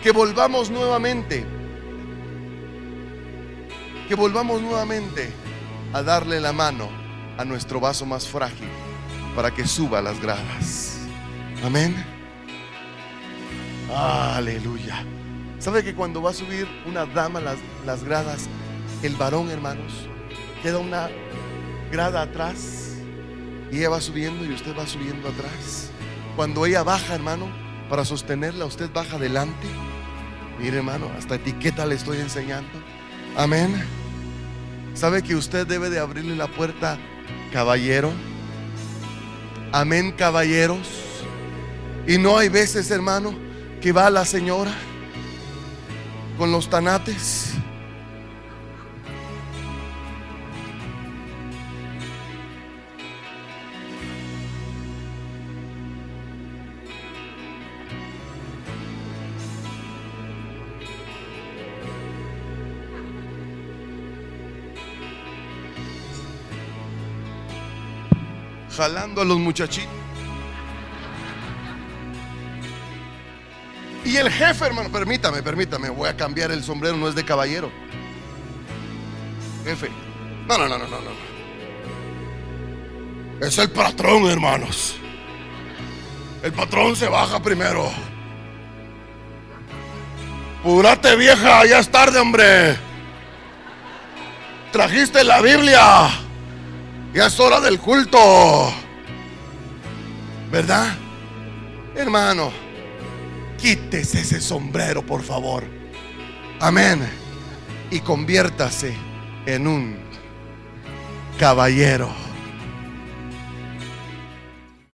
Que volvamos nuevamente a darle la mano a nuestro vaso más frágil para que suba las gradas. Amén. Aleluya. ¿Sabe que cuando va a subir una dama las gradas, el varón, hermanos, queda una grada atrás y ella va subiendo y usted va subiendo atrás? Cuando ella baja, hermano, para sostenerla, usted baja adelante. Mire, hermano, hasta etiqueta le estoy enseñando. Amén. ¿Sabe que usted debe de abrirle la puerta, caballero? Amén, caballeros. Y no hay veces, hermano, que va la señora con los tanates. Jalando a los muchachitos. Y el jefe, hermano, permítame, voy a cambiar el sombrero, no es de caballero. Jefe, no. Es el patrón, hermanos. El patrón se baja primero. Púrate, vieja, ya es tarde, hombre. Trajiste la Biblia. Ya es hora del culto, ¿verdad? Hermano, quítese ese sombrero, por favor. Amén. Y conviértase en un caballero.